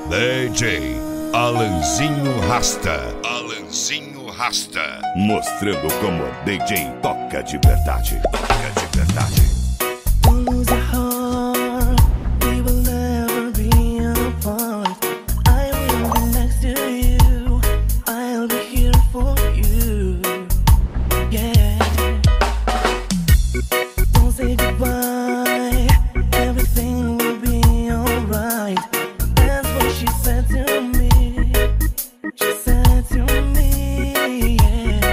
DJ Alanzinho Rasta. Alanzinho Rasta. Mostrando como DJ toca de verdade. Toca de verdade. Don't lose your heart. We will never be apart. I will be next to you. I'll be here for you. Yeah. Don't say goodbye. Everything will be alright. That's what she said to me. She said to me, yeah.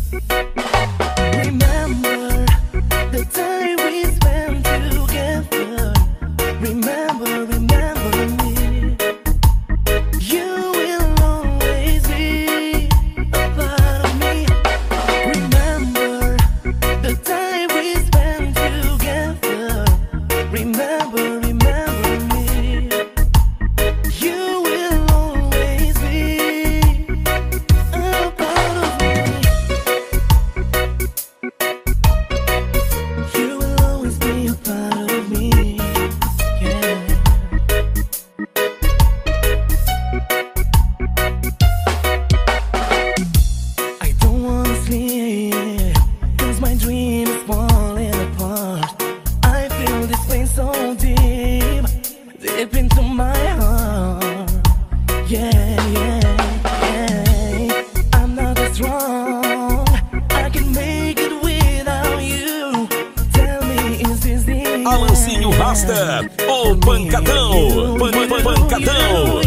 Remember the time we spent together. Remember, remember me. You will always be a part of me. Remember the time we spent together. Remember, remember me. You will always be a part of me. You will always be a part of me. Yeah. I don't wanna sleep, 'cause my dream is falling apart. I feel this pain so deep, deep into my heart. Yeah, yeah, yeah. I'm not that strong, I can make it without you. Tell me, is this the end? Alanzinho Rasta, o pancadão, pancadão.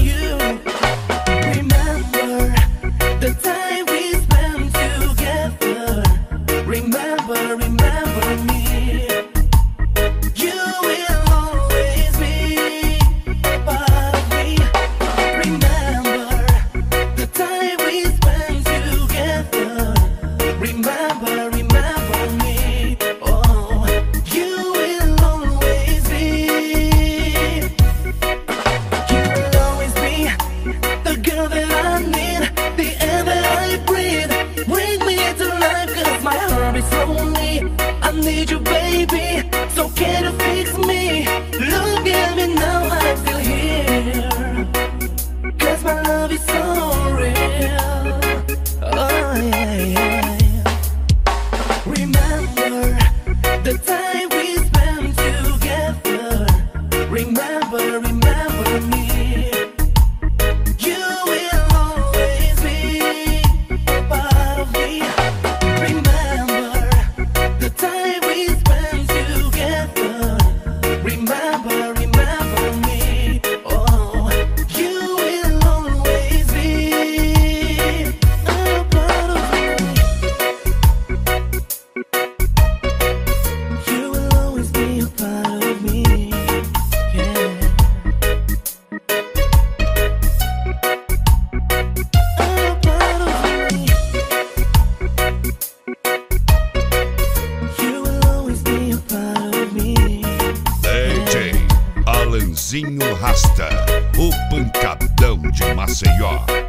Remember the time we spent together. Remember, remember me. You will always be a part of me. Remember the time we spent together. Remember, remember me. Oh, you will always be. You will always be the girl that I need, the air that I breathe. Bring me to life, 'cause my heart is lonely. I need you, baby, so can you fix me? Look at me now, I'm still here, 'cause my love is so real. Oh yeah, yeah. Remember the time we spent together. Remember, remember me. You will always be a part of me. Remember the time we spent together. Remember, remember me. Oh, you will always be a part of me. You will always be a part of me. Yeah. A part of me. You will always be a part of me. DJ Alanzinho Rasta. O pancadão de Maceió.